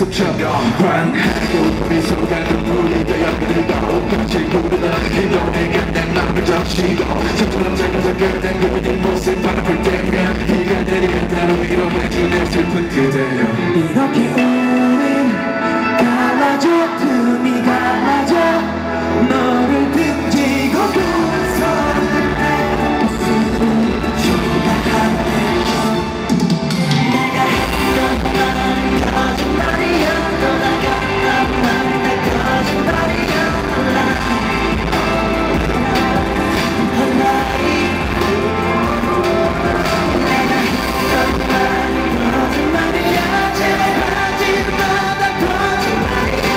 환하고 우리 서로가 눈물이 되어 그들과 같이 부르다 이번에 간단 마음을 적시고 저처럼 살면서 그땐 그들의 모습 바라볼 때면 네가 내리면 나로 위로해주는 슬픈 그대여 이렇게 우린 갈라져 틈이 갈라져 너를 등지고서 모습을 조각하네 내가 했던 말은 거짓말이야 떠나갔단 말은 다 거짓말이야 내가 했던 말은 거짓말이야 제발 하지 마 다 거짓말이야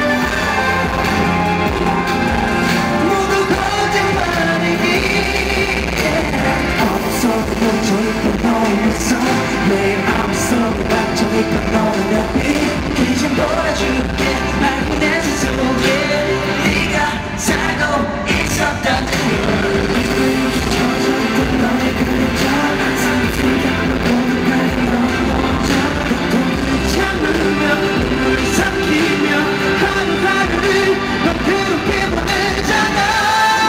모두 거짓말이니 어디서도 멈춰있던 너였어 매일 마음속에 갇혀있던 너의 옆이 이젠 보여줄게 맑은 햇빛 속에 네가 살고 있었다는 걸 젖어있던 너의 그림자 상승 감고 가는 너의 혼자 눈을 참으며 눈물을 삼키며 하루하루를 넌 그렇게 보내잖아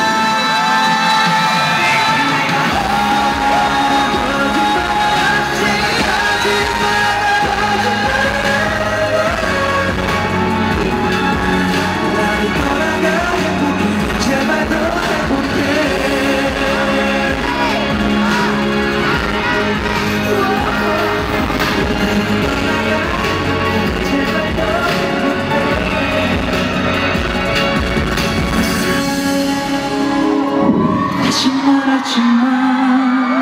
다시 말하지 마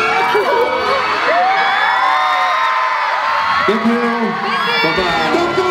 땡큐 바이바이